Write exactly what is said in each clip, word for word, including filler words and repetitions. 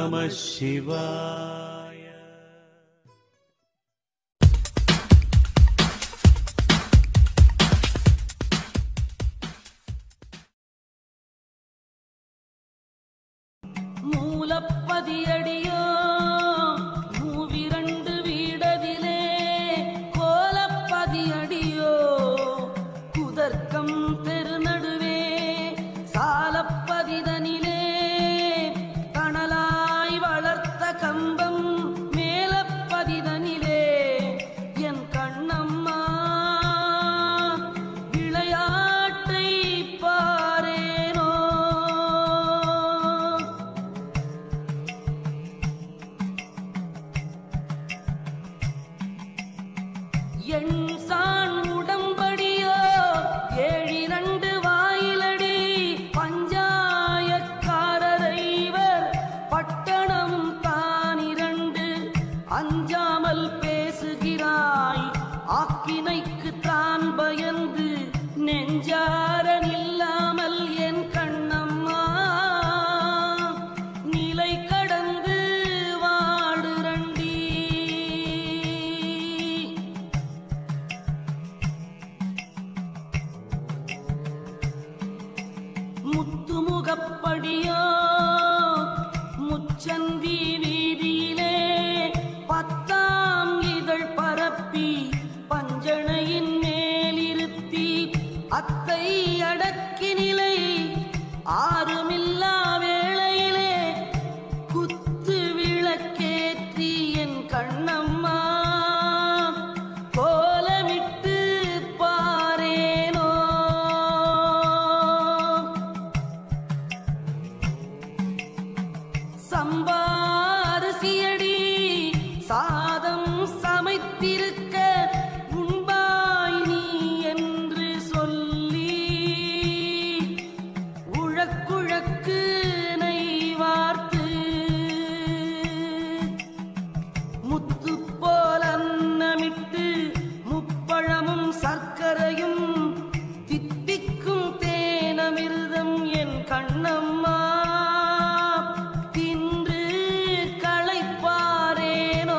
நமः சிவாய. மூலப்பதியடியோ மூவிரண்டு வீடதிலே கோலப்பதியடியோ குதர்க்கம் தெருநடுவே சாலப்பதிதனிலே தணலாய் வளர்த்த கம்பம் மேலப்பதிதனிலே என் கண்ணம்மா விளையாட்டை பாரேனோ. என் சான் உடம்படியோ ஏழிரண்டு வாயிலடி பஞ்சாயக்காரரைவர் பட்டணமும் தானிரண்டு அஞ்சாமல் பேசுகிறாய் ஆக்கினைக்கு தான் பயந்து நெஞ்சார நில்லாமல் என் கண்ணம்மா நிலை கடந்து வாடுரண்டி. முத்துமுகப்படியோ முச்சந்தி வீதியிலே பத்தாம் இதழ் பரப்பி பஞ்சணையின் மேலிருத்தி அத்தை அடக்கி நிலை ஆறுமில்லா வேளையிலே குத்து விளக்கேற்றி என் கண்ணம்மா கோலமிட்டு பாரேனோ. சம்பாரிசியடி சாதம் சமைத்திருக்க உண்பாய் நீ என்று சொல்லி உழக்குழக்கு நெய் வார்த்து முத்து போல அன்னமிட்டு முப்பழமும் சர்க்கரையும் தித்திக்கும் தேனமிர்தம் என் கண்ணம்மா தின்று களைப்பாரேனோ.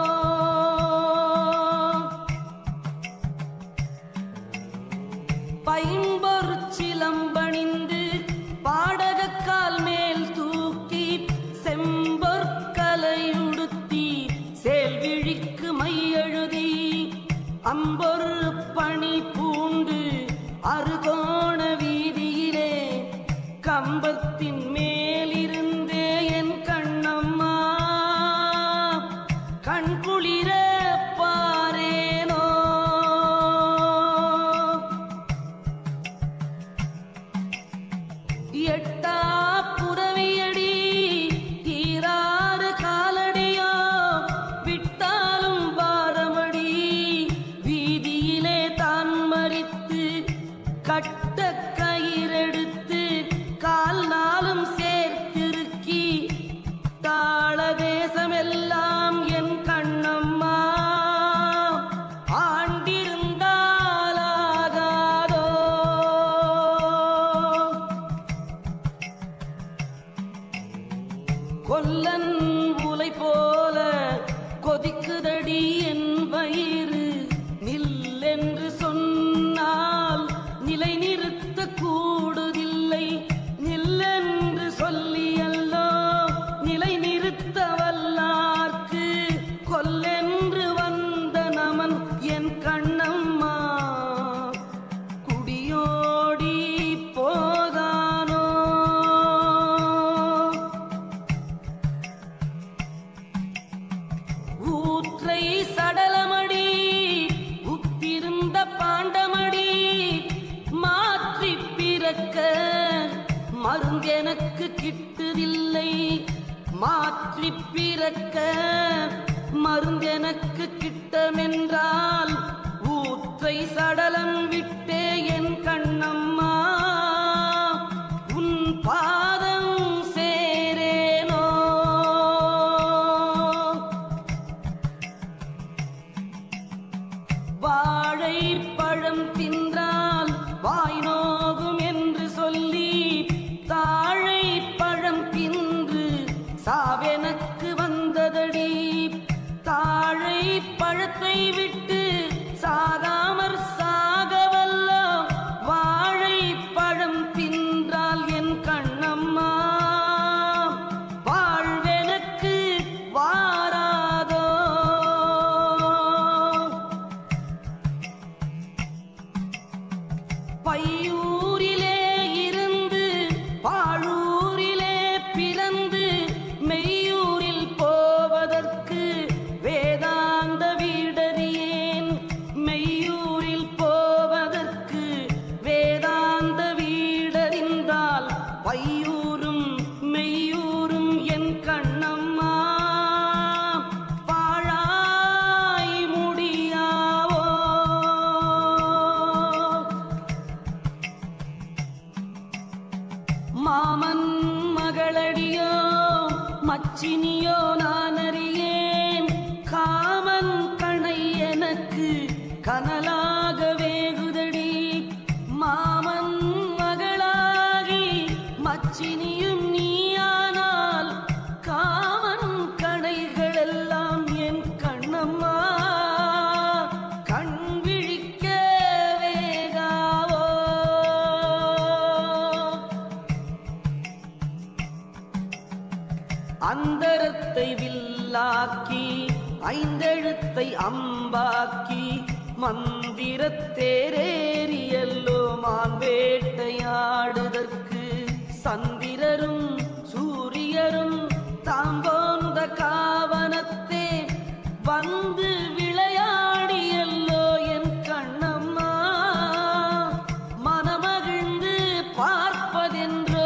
பைம்பொரு சிலம்பணிந்து பாடகக்கால் மேல் தூக்கி செம்பொற்கலையுடுத்தி சேல்விழிக்கு மையெழுதி அம்பொரு பணி பூண்டு அருகோண வீதியிலே கம்பத்தின் மேலிருந்தே என் கண்ணம்மா கண்குளிர பாரேனோ. எட்டா புறவியடி தீராறு காலடியோ விட்டாலும் பாரமடி வீதியிலே தான் மறித்து கட்ட கயிறெடுத்து கால் நாளும் சேர்த்திருக்கி தாள தேசமெல்லாம் என் கண்ணம்மா ஆண்டிருந்தாலாகாதோ. கொல்லன் உலை போல கொதிக்குதடி என் வயிறு நில்லென்று சொன்னால் நிலை நிறுத்த கூடுதில்லை நில்லென்று சொல்லியல்லோ நிலை நிறுத்த வல்லார்க்கு கொல்லென்று வந்த நமன் என் கண்ணம்மா குடியோடி போதானோ. ஊற்றை சடலமடி உத்திருந்த பாண்டமடி மாற்றி பிறக்க மருந்தெனக்கு கிட்டுதில்லை மாற்றி பிறக்க மருந்தெனக்கு கிட்டமென்றால் ஊற்றை சடலம் விட்டே என் கண்ணம்மா உன் பாதம் சேரேனோ. வாழை பழம் தின்றால் வாய் நோகும் என்று சொல்லி தாழை பழம் தின்று சாவே பையூரிலே இருந்து பாழூரிலே பிறந்து மெய்யூரில் போவதற்கு வேதாந்த வீடறியேன். மெய்யூரில் போவதற்கு வேதாந்த வீடறிந்தால் பையூரும் மெய்யூரும் என் கண்ணம்மா பாழாய் முடியாவோ. மாமன் மகளடியோ மச்சினியோ நான் அறியேன். காமன் கணை எனக்கு கனலாக வேகுதடி. மாமன் மகளாகி மச்சினியும் நீயானால் காமன் கணைகளெல்லாம் என் கண்ணம்மா கண் விழிக்க வேகாவோ. அந்தரத்தை வில்லாக்கி ஐந்தெழுத்தை அம்பாக்கி மந்திரத்தேரேறியல்லோ மான் வேட்டையாடுதற்கு சந்திரரும் சூரியரும் தாம் போன்ற காவனத்தே வந்து விளையாடியல்லோ என் கண்ணம்மா மனமகிழ்ந்து பார்ப்பதென்றோ.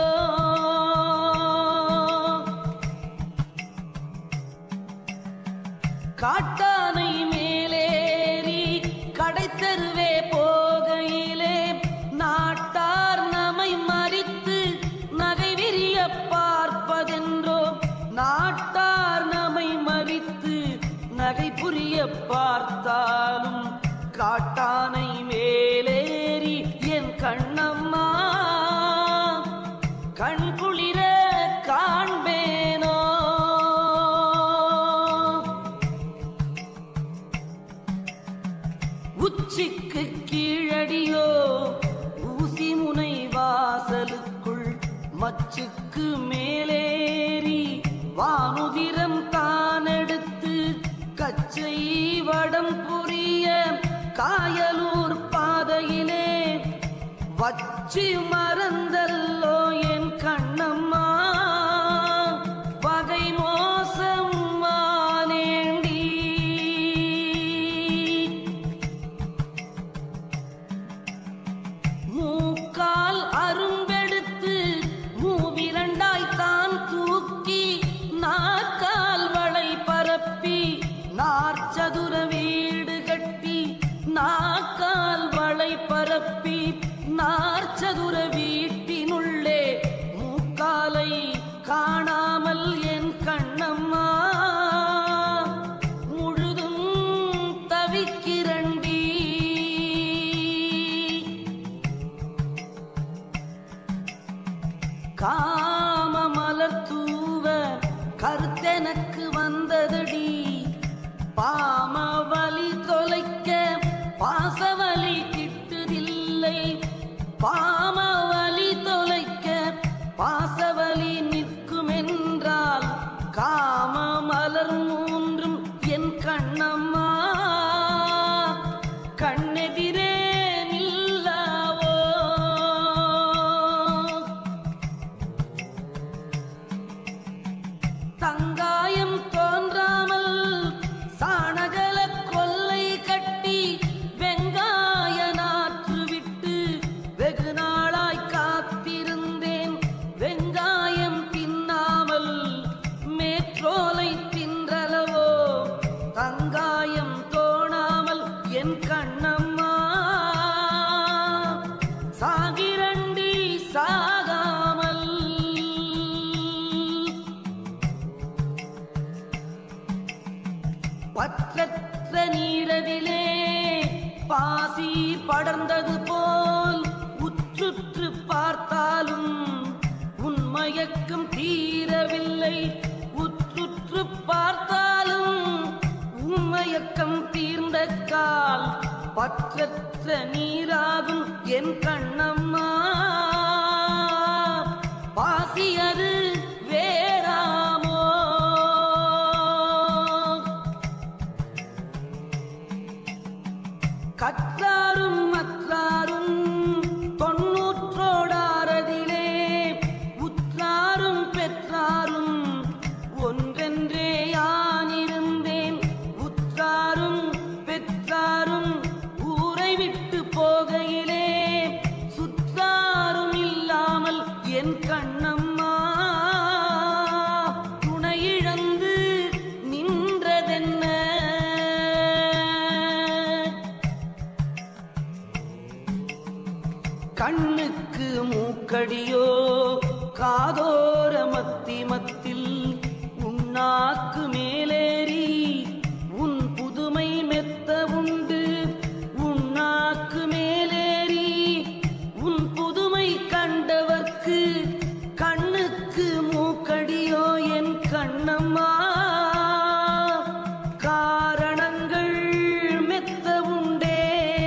காட்டானை மேலேறி கடைத்தருவே போகையிலே நாட்டார் நமை மறித்து நகை விரிய பார்ப்பதென்றோ. நாட்டார் நமை மறித்து நகை புரிய பார்த்தாலும் காட்டானை மேலேறி என் கண்ணம்மா கண் குளிர காண்பேனோ. உச்சிக்கு கீழடியோ ஊசி முனை வாசலுக்குள் மச்சுக்கு மேலேறி வானுதிரம் தானெடுத்து கச்சை வடம் புரிய காயலூர் பாதையிலே வச்சி மறந்தல்லோ என் கண்ணம்மா வகை மோசம் மானேண்டி. மூக்கால் அரும்பெடுத்து மூவிரண்டாய் தான் தூக்கி நாக்கால் வளை பரப்பி நாற்சதுர வீடு கட்டி நாக்கால் வளை பரப்பி நாற்சதுர வீட்டினுள்ளே மூக்காலை காணாமல் என் கண்ணம்மா முழுதும் தவிக்கிறண்டி. காம மலர் தூவ கருத்தெனக்கு வந்ததடி. பாம வலி தொலைக்க பாசவலி கிட்டுதில்லை. பாம வலி தொலைக்க பாசவலி நிற்குமென்றால் காம மலர் மூன்றும் என் கண்ணம்மா கண்ணெதிரே நில்லாவோ. தங்காயம் தோன்றாமல் சாணகல கொல்லை கட்டி வெங்காய நாற்று விட்டு வெகு நாளாய் காத்திருந்தேன். வெங்காயம் தின்னாமல் மேற்றோலை தின்றளவோ தங்காயம் தோணாமல் என் கண்ணம்மா சாகிரண்டி சாகாமல். பற்றற்ற நீரதிலே பாசி படர்ந்தது போல் உற்றுற்று பார்த்தாலும் உன்மயக்கம் தீரவில்லை. உற்றுற்று பார்த்தாலும் உன்மயக்கம் தீர்ந்த கால் பற்றற்ற நீராகும் என் கண்ணம்மா பாசி அது வேறாமோ. கற்றாரும் மற்றாரும் கண்ணுக்கு மூக்கடியோ காதோர மத்தி மத்தில் உன்னாக்கு மேலேறி உன் புதுமை மெத்த உண்டு உன்னாக்கு மேலேறி உன் புதுமை கண்டவர்க்கு கண்ணுக்கு மூக்கடியோ என் கண்ணம்மா காரணங்கள் மெத்த உண்டே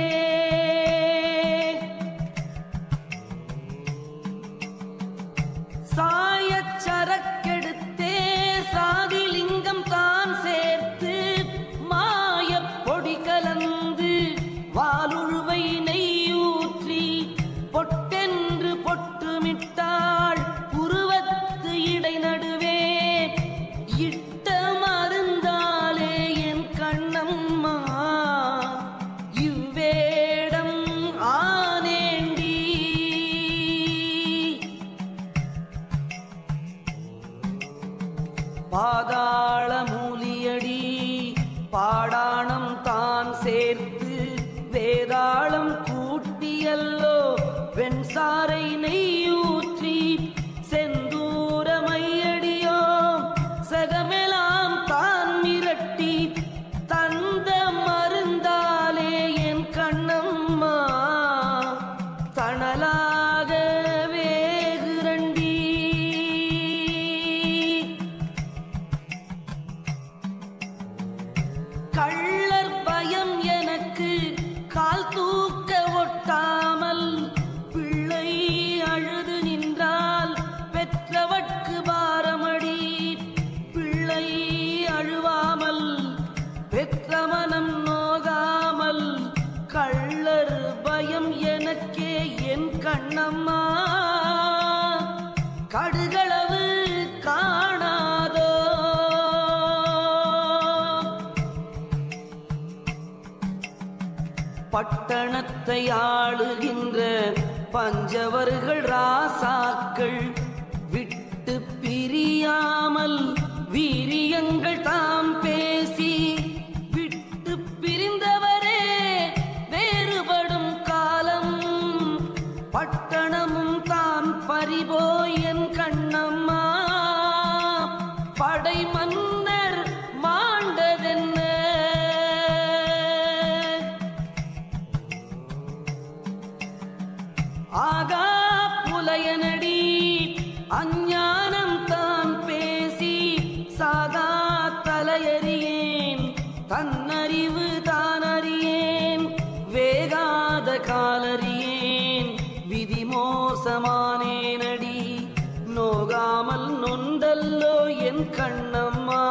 சாயச் சரக்கெடுத்தே சாதிலிங்கம் தான் சேர்த்து மாயப் பொடி கலந்து வாலுழுவை நெய்யூற்றி பொட்டென்று பொட்டுமிட்டாள் புருவத்து இடை நடுவே இட்ட மருந்தாலே என் கண்ணம்மா இவ்வேடம் ஆனேண்டி பாதாள மூலியடி பாடாணம் தான் சேர்த்து வேதாளம் கூட்டியல்லோ வெண்சாரை நெய்யூற்றி செந்தூர மையடியோ சகமெலாம் தான் மிரட்டி தந்த மருந்தாலே என் கண்ணம்மா தணலாக வேகுரண்டி கள்ளர் பயம் எனக்கு கால் தூக்க ஒட்டாமல் பிள்ளை அழுது நின்றால் பெற்றவட்கு பாரமடி பிள்ளை அழுவாமல் பெற்ற மனம் நோகாமல் கள்ளர் பயம் எனக்கே என் கண்ணம்மா கடுகளவு காணாதோ பட்டணத்தை ஆளுகின்ற பஞ்சவர்கள் ராசாக்கள் விட்டு பிரியாமல் வீரியங்கள் தாம் பேசி விட்டு பிரிந்தவரே வேறுபடும் காலம் பட்டணமும் தான் பறிபோய் என் கண்ணம்மா படை மன்னர் மாண்டதென்ன ஆகா புலையனடி அஞ்ஞானம் தான் பேசி சாதா தலையறியேன் தன்னறிவு தான் அறியேன் வேகாத காலறியேன் விதி மோசமானேனடி நோகாமல் நொந்தல்லோ என் கண்ணம்மா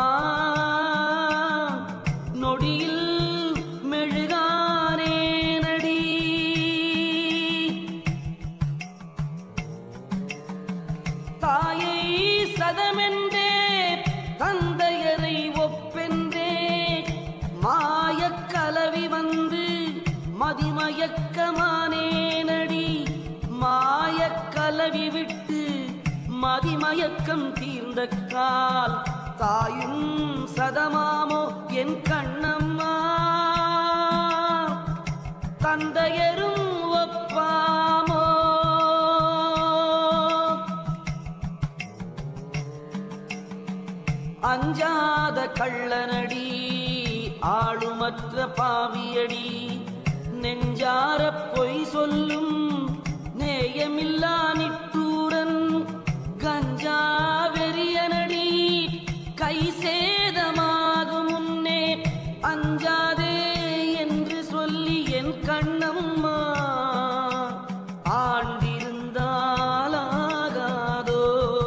நொடியில் மெழுகானேனடி தாயை சதமென்றே தந்தையரை ஒப்பென்றே மாயக் கலவி வந்து மதிமயக்கமானேனடி மாயக் கலவி விட்டு மதிமயக்கம் தீர்ந்த கால் தாயும் சதமாமோ என் கண்ணம்மா தந்தையரும் ஒப்பாமோ அஞ்சாத கள்ளனடி ஆளுமற்ற பாவியடி நெஞ்சார பொய் சொல்லும் நேயமில்லா நிட்டூரன் கஞ்சா வெறியனடி கை சேதமாகும் முன்னே அஞ்சாதே என்று சொல்லி என் கண்ணம்மா ஆண்டிருந்தாலாகாதோ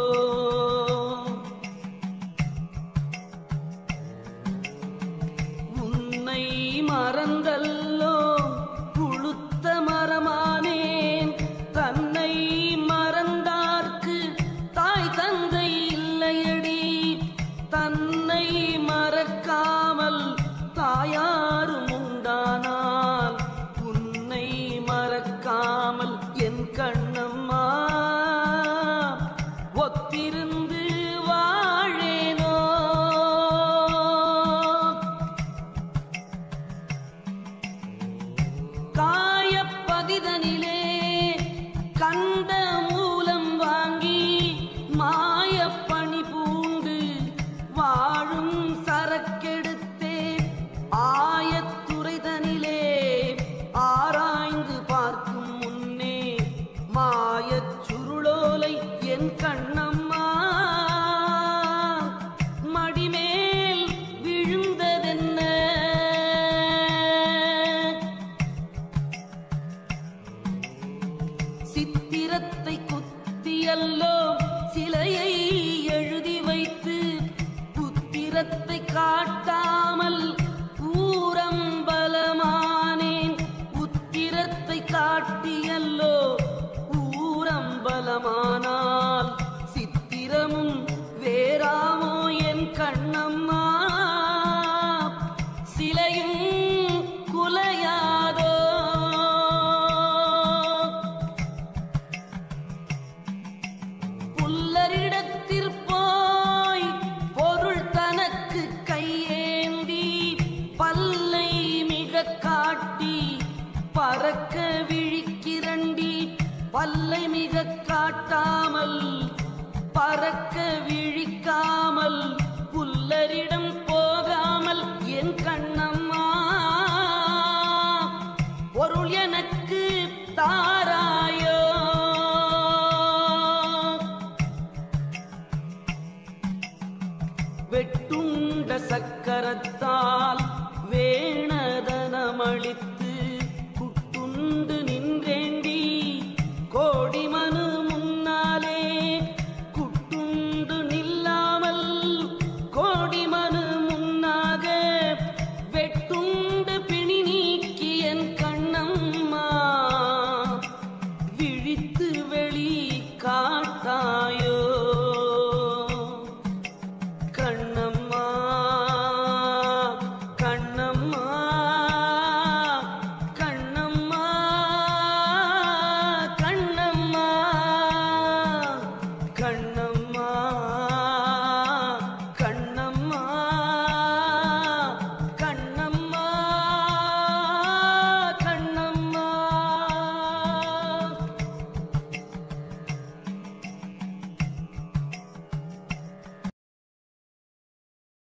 உன்னை மறந்தல்லோ புழுத்த மரமானேன் தன்னை மறந்தார்க்கு தாய் தந்தை இல்லையடி தன்னை மறக்காமல் தாயாரும் உண்டானால் உன்னை மறக்காமல் என் கண்ணம்மா ஒத்திருந்து வாழேனோ காயப்பதிதனிலே சித்திரத்தை குத்தியல்லோ சிலையை எழுதி வைத்து புத்திரத்தை காட்டாமல் ஊரம்பலமானேன். உத்திரத்தை காட்டியல்லோ ஊரம்பலமானால் சித்திரமும் வேறாமோ என் கண்ணம்மா? சிலையும் குலையாதோ? புல்லரிடத்திற்போய் பொருள் தனக்கு கையேந்தி பல்லை மிக காட்டி பறக்க விழிக்கிறண்டி. பல்லை மிக காட்டாமல் பறக்க விழிக்காமல் புல்லரிடம் போகாமல் என் கண்ணம்மா பொருள் எனக்கு தாய்